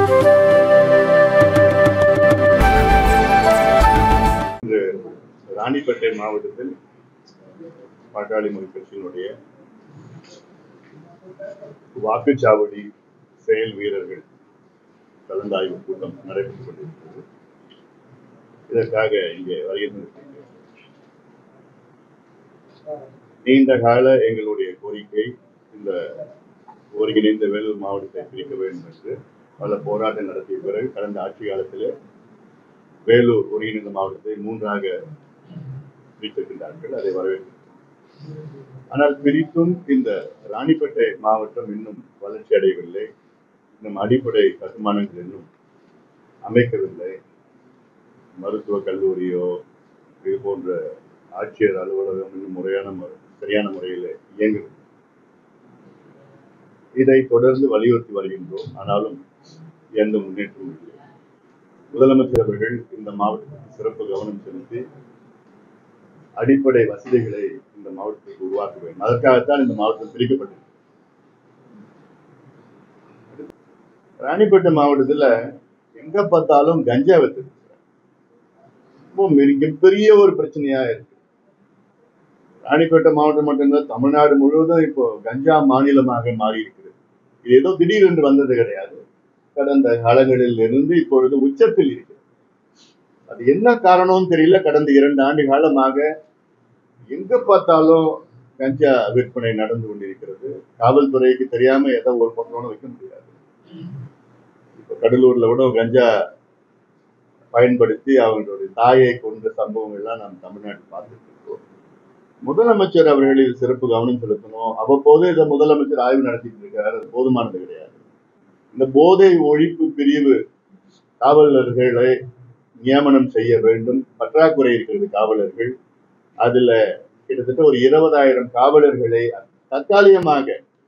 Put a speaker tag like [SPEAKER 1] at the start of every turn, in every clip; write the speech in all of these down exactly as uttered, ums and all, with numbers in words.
[SPEAKER 1] ராணிப்பேட்டை மாவட்டத்தில் பாட்டாளி மக்கள் கட்சியினுடைய வாக்குச்சாவடி செயல் வீரர்கள் கலந்தாய்வு கூட்டம் நடைபெற்றுக் கொண்டிருக்கிறது. இதற்காக இங்கே வருகின்ற நீண்ட கால எங்களுடைய கோரிக்கை இந்த ஒருங்கிணைந்த வேலூர் மாவட்டத்தை பிரிக்க வேண்டும் என்று பல போராட்டம் நடத்திய பிறகு கடந்த ஆட்சி காலத்தில் வேலூர் ஒருங்கிணைந்த மாவட்டத்தை மூன்றாக பிரித்திருக்கின்றார்கள். அதை வரவேற்கிறோம். ஆனால் பிரித்தும் இந்த ராணிப்பேட்டை மாவட்டம் இன்னும் வளர்ச்சி அடையவில்லை. இன்னும் அடிப்படை கட்டுமானங்கள் இன்னும் அமைக்கவில்லை. மருத்துவக் கல்லூரியோ இது போன்ற ஆட்சியர் அலுவலகம் இன்னும் முறையான சரியான முறையில் இயங்குகிறது. இதை தொடர்ந்து வலியுறுத்தி வருகின்றோம். ஆனாலும் எந்த முன்னேற்றமும் இல்லை. முதலமைச்சர் அவர்கள் இந்த மாவட்டத்திற்கு சிறப்பு கவனம் செலுத்தி அடிப்படை வசதிகளை இந்த மாவட்டத்திற்கு உருவாக்க வேண்டும். அதற்காகத்தான் இந்த மாவட்டம் பிரிக்கப்பட்டது. ராணிப்பேட்டை மாவட்டத்துல எங்க பார்த்தாலும் கஞ்சா வித்து மிகப்பெரிய ஒரு பிரச்சனையா இருக்கு. ராணிப்பேட்டை மாவட்டம் மட்டும்தான், தமிழ்நாடு முழுவதும் இப்போ கஞ்சா மாநிலமாக மாறி இருக்கிறது. இது ஏதோ திடீரென்று வந்தது கிடையாது. கடந்த காலங்களில் இருந்து இப்பொழுது உச்சத்தில் இருக்கிறது. அது என்ன காரணம்னு தெரியல. கடந்த இரண்டு ஆண்டு காலமாக எங்க பார்த்தாலும் கஞ்சா விற்பனை நடந்து கொண்டிருக்கிறது. காவல்துறைக்கு தெரியாம ஏதோ ஒரு பக்கம் வைக்க முடியாது. இப்ப கடலூர்ல கூட கஞ்சா பயன்படுத்தி அவங்களுடைய தாயை கொண்ட சம்பவங்கள் எல்லாம் நாம் தமிழ்நாட்டில் பார்த்துட்டு இருக்கோம். முதலமைச்சர் அவர்களில் சிறப்பு கவனம் செலுத்தணும். அவ்வப்போது இதை முதலமைச்சர் ஆய்வு நடத்திட்டு இருக்காரு. அது போதுமானது கிடையாது. இந்த போதை ஒழிப்பு பிரிவு காவலர்களை நியமனம் செய்ய வேண்டும். பற்றாக்குறை இருக்கிறது காவலர்கள். அதுல கிட்டத்தட்ட ஒரு இருபதாயிரம் காவலர்களை தற்காலிகமாக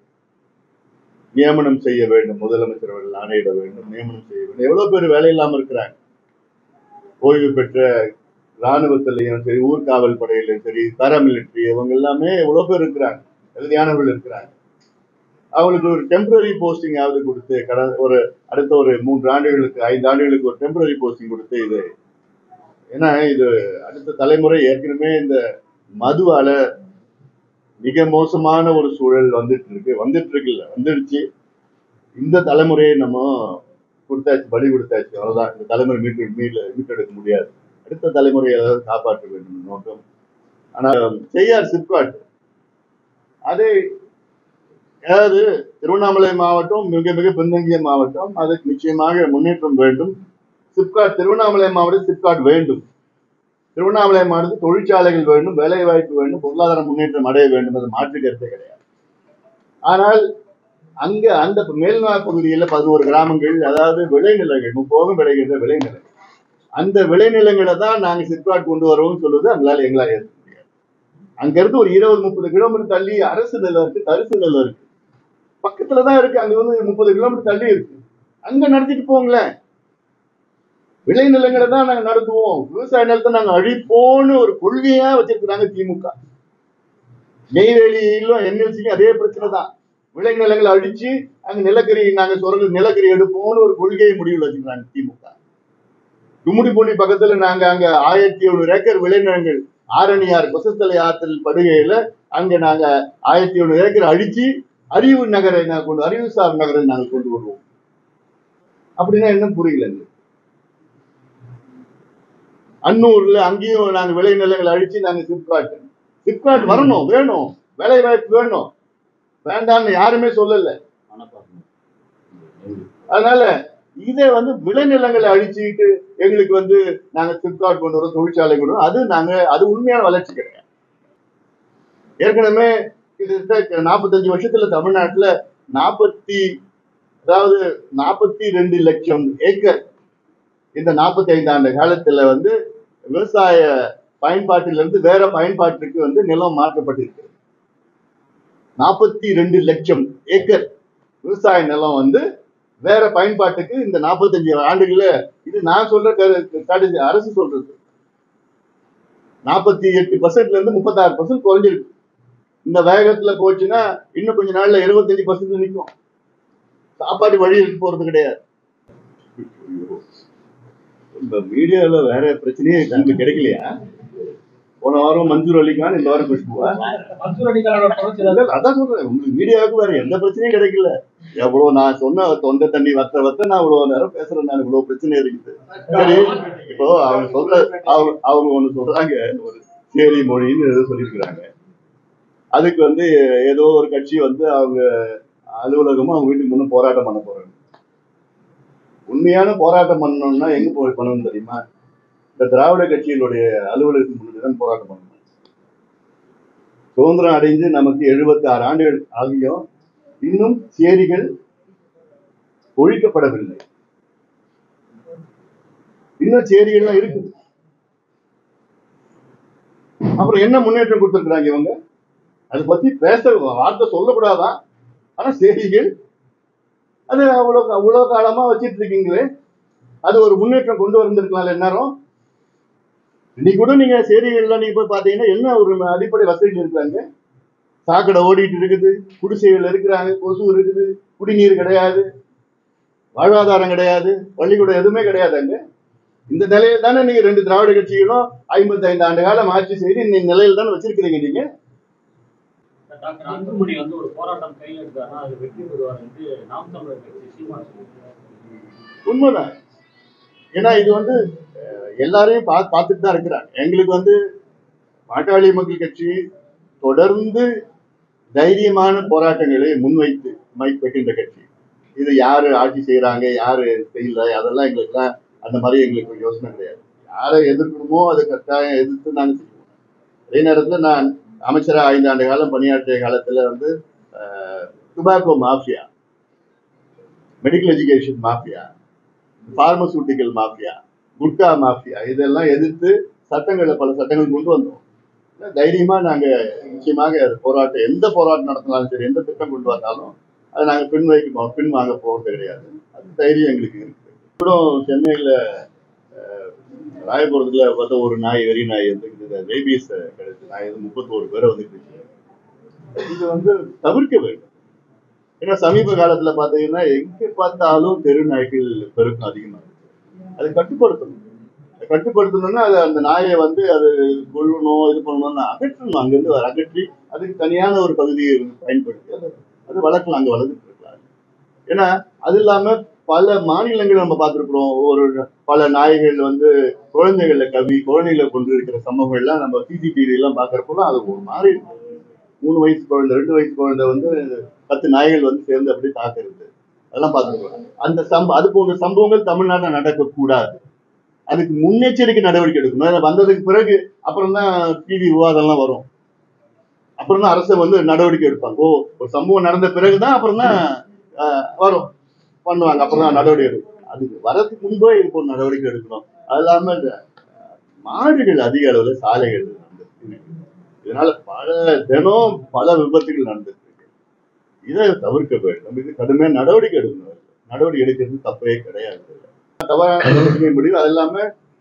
[SPEAKER 1] நியமனம் செய்ய வேண்டும். முதலமைச்சர் அவர்கள் ஆணையிட வேண்டும், நியமனம் செய்ய வேண்டும். எவ்வளவு பேர் வேலை இல்லாம இருக்கிறாங்க. ஓய்வு பெற்ற இராணுவத்திலையும் சரி, ஊர்காவல் படையிலும் சரி, பாராமிலிட்டரி, இவங்க எல்லாமே எவ்வளவு பேர் இருக்கிறாங்க, தகுதியானவர்கள் இருக்கிறாங்க. அவங்களுக்கு ஒரு டெம்பரரி போஸ்டிங் ஆவது கொடுத்து கடந்த ஒரு அடுத்த ஒரு மூன்று ஆண்டுகளுக்கு ஐந்து ஆண்டுகளுக்கு ஒரு டெம்பரரி போஸ்டிங் கொடுத்து இது ஏன்னா இது அடுத்த தலைமுறை ஏற்கனவே இந்த மதுவால மிக மோசமான ஒரு சூழல் வந்துட்டு இருக்கு வந்துட்டு இருக்குல்ல வந்துடுச்சு. இந்த தலைமுறையை நம்ம கொடுத்தாச்சு, பலி கொடுத்தாச்சு. அவ்வளவுதான். இந்த தலைமுறை மீட்டு மீட்ல மீட்டெடுக்க முடியாது. அடுத்த தலைமுறையை ஏதாவது காப்பாற்ற வேண்டும் நோக்கம். ஆனா செய்யார் சிப்காட் அதை அதாவது திருவண்ணாமலை மாவட்டம் மிக மிக பின்தங்கிய மாவட்டம். அதுக்கு நிச்சயமாக முன்னேற்றம் வேண்டும். சிப்காட் திருவண்ணாமலை மாவட்டம் சிப்காட் வேண்டும். திருவண்ணாமலை மாவட்டத்தில் தொழிற்சாலைகள் வேண்டும், வேலை வாய்ப்பு வேண்டும், பொருளாதார முன்னேற்றம் அடைய வேண்டும். அது மாற்று கருத்தே கிடையாது. ஆனால் அங்க அந்த மேல்நாட்டு பகுதியில் பதினோரு கிராமங்கள், அதாவது விளைநிலங்கள், முப்போகம் விளைகின்ற விளைநிலங்கள், அந்த விளைநிலங்களை தான் நாங்க சிப்காட் கொண்டு வரோம்னு சொல்லுவது அவங்களால எங்களால் ஏற்க முடியாது. அங்க இருந்து ஒரு இருபது முப்பது கிலோமீட்டர் தள்ளி அரசு நிலம் இருக்கு, தரிசு நிலம் இருக்கு, பக்கத்துலதான் இருக்கு. அங்க வந்து முப்பது கிலோமீட்டர் தள்ளி இருக்கு. அங்க நடத்திட்டு போங்களேன். விளைநிலங்களை தான் நாங்க நடத்துவோம், விவசாய நிலத்தை நாங்க அழிப்போம்னு ஒரு கொள்கையா வச்சிருக்கிறாங்க திமுக. நெய்வேலியிலும் என்எல்சிக்கும் அதே பிரச்சனை தான். விளைநிலங்களை அழிச்சு அங்க நிலக்கரி நாங்க சொல்றது நிலக்கரி எடுப்போம்னு ஒரு கொள்கையை முடிவில் வச்சிருக்காங்க திமுக. கும்மிடிப்பூண்டி பக்கத்துல நாங்க அங்க ஆயிரத்தி எழுநூறு ஏக்கர் விளைநிலங்கள் ஆரணியார் கொசத்தலை ஆற்றல் படுகையில அங்க நாங்க ஆயிரத்தி எழுநூறு ஏக்கர் அழிச்சு அறிவு நகரை நாங்க கொண்டு அறிவுசார் நகரை நாங்க கொண்டு வருவோம். அப்படின்னா என்ன புரியல. அன்னூர்ல அங்கேயும் நாங்க விளைநிலங்களை அழிச்சு நாங்க சிப்காட் சிப்காட் வரணும், வேணும், வேலை வாய்ப்பு வேணும், வேண்டாம்னு யாருமே சொல்லல. அதனால இதை வந்து விளைநிலங்களை அழிச்சுக்கிட்டு எங்களுக்கு வந்து நாங்க சிப்காட் கொண்டு வரோம், தொழிற்சாலை கொண்டு வரோம், அது நாங்க அது உண்மையான வளர்ச்சி கிடையாது. ஏற்கனவே கிட்டத்தட்ட நாற்பத்தஞ்சு வருஷத்துல தமிழ்நாட்டுல நாற்பத்தி அதாவது நாற்பத்தி ரெண்டு லட்சம் ஏக்கர் இந்த நாற்பத்தி ஐந்து ஆண்டு காலத்துல வந்து விவசாய பயன்பாட்டிலிருந்து வேற பயன்பாட்டுக்கு வந்து நிலம் மாற்றப்பட்டிருக்கு. நாற்பத்தி ரெண்டு லட்சம் ஏக்கர் விவசாய நிலம் வந்து வேற பயன்பாட்டுக்கு இந்த நாற்பத்தஞ்சு ஆண்டுகள இது நான் சொல்ற கருத்து, அரசு சொல்றது நாற்பத்தி எட்டு பர்சன்ட்ல இருந்து முப்பத்தாறு பர்சன்ட் குறைஞ்சிருக்கு. இந்த வேகத்துல போச்சுன்னா இன்னும் கொஞ்ச நாள்ல இருபத்தஞ்சு பர்சன்ட் நிற்கும். சாப்பாடு வழி போறது கிடையாது. இந்த மீடியால வேற பிரச்சனையே உங்களுக்கு கிடைக்கலையா? போன வாரம் மன்சூர் அலிகான், இந்த வாரம் குஷ்புவா? அதான் சொல்றேன், உங்களுக்கு மீடியாவுக்கு வேற எந்த பிரச்சனையும் கிடைக்கல. எவ்வளவு நான் சொன்ன தொண்டை தண்ணி வத்த வத்த நான் இவ்வளவு நேரம் பேசுறேன். நான் இவ்வளவு பிரச்சனை இருக்குது. சரி, இப்போ அவங்க சொல்ற அவங்க அவங்க ஒண்ணு சொல்றாங்க, ஒரு சேரி மொழின்னு ஏதோ சொல்லியிருக்கிறாங்க. அதுக்கு வந்து ஏதோ ஒரு கட்சி வந்து அவங்க அலுவலகமும் அவங்க வீட்டுக்கு முன்ன போராட்டம் பண்ண போறாங்க. உண்மையான போராட்டம் பண்ணணும்னா எங்க போய் பண்ணணும் தெரியுமா? இந்த திராவிட கட்சிகளுடைய அலுவலகத்துக்கு முன்னாடி தான் போராட்டம் பண்ணணும். சுதந்திரம் அடைந்து நமக்கு எழுபத்தி ஆறு ஆண்டுகள் ஆகியும் இன்னும் சேரிகள் ஒழிக்கப்படவில்லை. இன்னும் சேரிகள்லாம் இருக்குது. அப்புறம் என்ன முன்னேற்றம் கொடுத்திருக்கிறாங்க இவங்க? அதை பத்தி பேச வார்த்தை சொல்லக்கூடாதான். ஆனா சேரிகள் அது அவ்வளவு அவ்வளவு காலமா வச்சிட்டு இருக்கீங்களே, அது ஒரு முன்னேற்றம் கொண்டு வந்திருக்கலாம் எல்லாரும். இன்னைக்கு கூட நீங்க சேரிகள்ல நீங்க போய் பாத்தீங்கன்னா என்ன ஒரு அடிப்படை வசதிகள் இருக்கிறாங்க. சாக்கடை ஓடிட்டு இருக்குது, குடிசைகள் இருக்கிறாங்க, கொசு இருக்குது, குடிநீர் கிடையாது, வாழ்வாதாரம் கிடையாது, பள்ளிக்கூடம் எதுவுமே கிடையாது. அங்க இந்த நிலையில தானே நீங்க ரெண்டு திராவிட கட்சிகளும் ஐம்பத்தி ஐந்து ஆண்டு காலம் ஆட்சி செய்து இந்த நிலையில தானே வச்சிருக்கிறீங்க நீங்க.
[SPEAKER 2] டாக்டர் அன்புமணி வந்து ஒரு போராட்டம் கையில் எடுத்தாருன்னா அது வெற்றி பெறுவார் என்று நாம் தமிழர் கட்சி சீமான் சொல்லியிருக்காரு.
[SPEAKER 1] உண்மைதான். ஏன்னா இது வந்து எல்லாரையும் பா பார்த்துட்டு தான் இருக்கிறாங்க. எங்களுக்கு வந்து பாட்டாளி மக்கள் கட்சி தொடர்ந்து தைரியமான போராட்டங்களை முன்வைத்து மைப்பெற்ற கட்சி. இது யாரு ஆட்சி செய்யறாங்க, யாரு செய்யல, அதெல்லாம் எங்களுக்குலாம் அந்த மாதிரி எங்களுக்கு யோசனை கிடையாது. யாரை எதிர்க்கணுமோ அதை கட்டாயம் எதிர்த்து நாங்கள் செய்வோம். அதே நேரத்தில் நான் அமைச்சராக ஐந்து ஆண்டு காலம் பணியாற்றிய காலத்துல வந்து tobacco mafia, medical education mafia, pharmaceutical mafia, gutka mafia, இதெல்லாம் எதிர்த்து சட்டங்களை பல சட்டங்கள் கொண்டு வந்தோம். தைரியமா நாங்க நிச்சயமாக போராட்டம், எந்த போராட்டம் நடத்தினாலும் சரி, எந்த திட்டம் கொண்டு வந்தாலும் அதை நாங்க பின் வைக்க பின் வாங்க போறது கிடையாது. அது தைரியம் எங்களுக்கு இருக்கு. கூட சென்னையில ராயபுரத்துல பார்த்தா ஒரு நாய், வெறி நாய் வந்து ரேபியஸ் கிடைச்ச நாய் வந்து முப்பத்தோரு பேரை வந்து இது வந்து தவிர்க்க வேண்டும். ஏன்னா சமீப காலத்துல பாத்தீங்கன்னா எங்க பார்த்தாலும் தெரு நாய்கள் பெருக்கம் அதிகமா இருக்கு. அதை கட்டுப்படுத்தணும். கட்டுப்படுத்தணும்னா அது அந்த நாயை வந்து அது கொள்ளணும், இது பண்ணணும்னு அகற்றணும். அங்கிருந்து அகற்றி அதுக்கு தனியான ஒரு பகுதியை பயன்படுத்தி அதை அது வளர்க்கலாம், அங்க வளர்ந்துட்டு இருக்கலாம். ஏன்னா அது இல்லாம பல மாநிலங்கள் நம்ம பார்த்துருக்கிறோம். ஒரு பல நாய்கள் வந்து குழந்தைகளை கவி குழந்தைகளை கொண்டு இருக்கிற சம்பவங்கள்லாம் நம்ம சிசிடிவி எல்லாம் பாக்குறப்போலாம் அது ஒரு மாதிரி இருக்கும். மூணு வயசு குழந்தை, ரெண்டு வயசு குழந்தை வந்து பத்து நாய்கள் வந்து சேர்ந்து அப்படியே தாக்குறது, அதெல்லாம் பார்த்துருக்கோம். அந்த சம்ப அது போன்ற சம்பவங்கள் தமிழ்நாட்டில் நடக்கக்கூடாது. அதுக்கு முன்னெச்சரிக்கை நடவடிக்கை எடுக்கணும். வந்ததுக்கு பிறகு அப்புறம் தான் டிவி விவாதம்லாம் வரும். அப்புறம் தான் அரசு வந்து நடவடிக்கை எடுப்பாங்க. ஓ, ஒரு சம்பவம் நடந்த பிறகுதான் அப்புறம் தான் வரும் பண்ணுவாங்க. அப்புறம் தான் நடவடிக்கை எடுக்கும். அதுக்கு வரதுக்கு முன்பே இது போன்ற நடவடிக்கை எடுக்கணும். அது இல்லாம மாடுகள் அதிக அளவுல சாலைகள் நடந்துருக்கு. இதனால பல தினம் பல விபத்துகள் நடந்துருக்கு. இதை தவிர்க்க வேண்டும். இது கடுமையான நடவடிக்கை எடுக்கணும். நடவடிக்கை எடுக்கிறது தப்பே கிடையாது. தவறான கொள்கை முடிவு. அது இல்லாம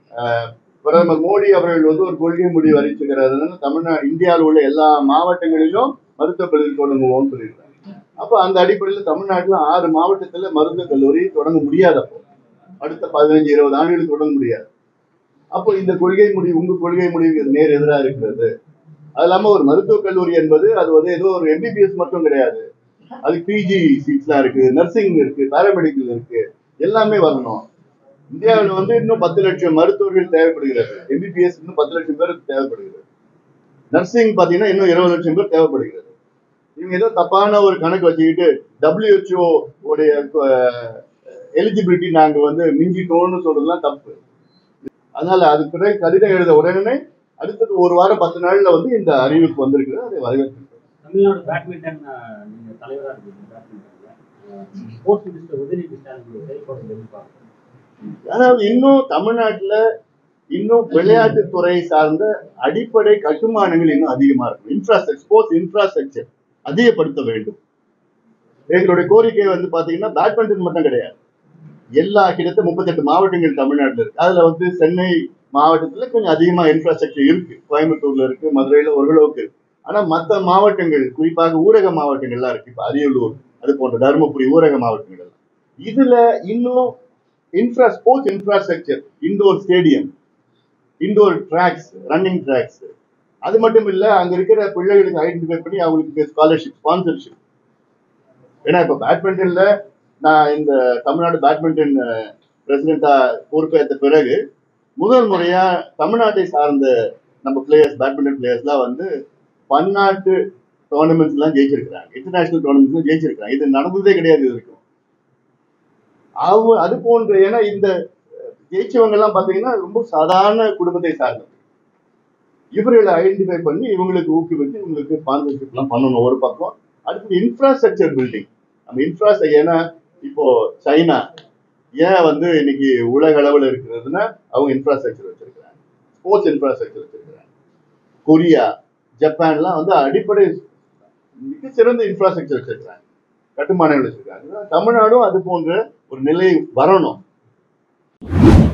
[SPEAKER 1] பிரதமர் மோடி அவர்கள் வந்து ஒரு கொள்கை முடிவு அறிவிச்சுக்கிறாரு. தமிழ்நாடு இந்தியாவில் உள்ள எல்லா மாவட்டங்களிலும் மருத்துவக் கல்லூரி தொடங்குவோம்னு சொல்லியிருக்காங்க. அப்போ அந்த அடிப்படையில் தமிழ்நாட்டில் ஆறு மாவட்டத்துல மருத்துவக் கல்லூரி தொடங்க முடியாதப்போ அடுத்த பதினஞ்சு இருபது ஆண்டுகளுக்கு தொடங்க முடியாது. அப்போ இந்த கொள்கை முடிவு உங்க கொள்கை முடிவு நேர் எதிராக இருக்கிறது. அது இல்லாம ஒரு மருத்துவக் கல்லூரி என்பது அது வந்து ஏதோ ஒரு எம்பிபிஎஸ் மட்டும் கிடையாது. அது பிஜி சீட்ஸ்லாம் இருக்கு, நர்சிங் இருக்கு, பாராமெடிக்கல் இருக்கு, எல்லாமே வரணும். இந்தியாவில் வந்து இன்னும் பத்து லட்சம் மருத்துவர்கள் தேவைப்படுகிறது. எம்பிபிஎஸ் இன்னும் பத்து லட்சம் பேருக்கு தேவைப்படுகிறது. நர்சிங் பாத்தீங்கன்னா இன்னும் இருபது லட்சம் பேர் தேவைப்படுகிறது. இவங்க ஏதோ தப்பான ஒரு கணக்கு வச்சுக்கிட்டு டபிள்யூஹெச்ஓ உடைய எலிஜிபிலிட்டி நாங்க வந்து மிஞ்சிட்டோம்னு சொல்றதுலாம் தப்பு. அதனால அது பிறகு கடிதம் எழுத உடனே அடுத்தது ஒரு வாரம் பத்து நாள்ல வந்து இந்த அறிவிப்பு வந்திருக்குது. அதை வரவேற்கிறோம்.
[SPEAKER 2] தமிழ்நாடு பேட்மிண்டன் நீங்க தலைவராக இருக்கீங்க. ஸ்போர்ட்ஸ்மினிஸ்டர் udhayanidhi செயல்பாடு எதிர்பார்க்கிறோம்.
[SPEAKER 1] அதாவது இன்னும் தமிழ்நாட்டுல இன்னும் விளையாட்டுத்துறை சார்ந்த அடிப்படை கட்டுமானங்கள் இன்னும் அதிகமா இருக்கும். இன்ஃப்ராஸ்ட்ரக்சர், ஸ்போர்ட்ஸ் இன்ஃப்ராஸ்ட்ரக்சர் அதிகப்படுத்த வேண்டும். எங்களுடைய கோரிக்கை வந்து பாத்தீங்கன்னா பேட்மிண்டன் மட்டும் கிடையாது. எல்லா கிட்டத்தட்ட முப்பத்தி எட்டு மாவட்டங்கள் தமிழ்நாட்டில் இருக்கு. அதுல வந்து சென்னை மாவட்டத்துல கொஞ்சம் அதிகமா இன்ஃப்ராஸ்ட்ரக்சர் இருக்கு. கோயம்புத்தூர்ல இருக்கு, மதுரையில ஓரளவுக்கு இருக்கு. ஆனா மற்ற மாவட்டங்கள், குறிப்பாக ஊரக மாவட்டங்கள்லாம் இருக்கு. இப்ப அரியலூர், அது போன்ற தருமபுரி ஊரக மாவட்டங்கள் எல்லாம் இதுல இன்னும் infra sports infrastructure, indoor stadium, indoor tracks, running tracks. அது மட்டும் இல்ல, அங்க இருக்கிற பிள்ளைகளுக்கு ஐடென்டிஃபை பண்ணி அவங்களுக்கு ஸ்காலர்ஷிப், ஸ்பான்சர்ஷிப். ஏன்னா இப்ப பேட்மிண்டன்ல நான் இந்த தமிழ்நாடு பேட்மிண்டன் பிரசிடென்டா பொறுப்பேற்ற பிறகு முதல் முறையா தமிழ்நாட்டை சார்ந்த நம்ம பிளேயர்ஸ், பேட்மிண்டன் பிளேயர்ஸ்லாம் வந்து பன்னாட்டு டோர்னமெண்ட்ஸ் எல்லாம் ஜெயிச்சிருக்கிறாங்க, இன்டர்நேஷனல் டோர்னமெண்ட்ஸ் ஜெயிச்சிருக்கிறாங்க. இது நடந்ததே கிடையாது இது வரைக்கும். அவங்க அது போன்ற, ஏன்னா இந்த ஜெயிச்சவங்க எல்லாம் பாத்தீங்கன்னா ரொம்ப சாதாரண குடும்பத்தை சார்ந்தது. இவர்களை ஐடென்டிஃபை பண்ணி இவங்களுக்கு ஊக்குவித்து இவங்களுக்கு ஸ்பான்சர்ஷிப் எல்லாம் பண்ணணும் ஒரு பக்கம். அடுத்து இன்ஃப்ராஸ்ட்ரக்சர் பில்டிங். நம்ம இன்ஃப்ராஸ்ட்ரக்சர், ஏன்னா இப்போ சைனா ஏன் வந்து இன்னைக்கு உலக அளவில் இருக்கிறதுனா அவங்க இன்ஃப்ராஸ்ட்ரக்சர் வச்சிருக்கிறாங்க, ஸ்போர்ட்ஸ் இன்ஃப்ராஸ்ட்ரக்சர் வச்சிருக்கிறாங்க. கொரியா, ஜப்பான்லாம் வந்து அடிப்படை மிக சிறந்த இன்ஃப்ராஸ்ட்ரக்சர் வச்சிருக்கிறாங்க, கட்டுமானங்கள் வச்சிருக்காங்க. தமிழ்நாடும் அது போன்ற ஒரு நிலை வரணும்.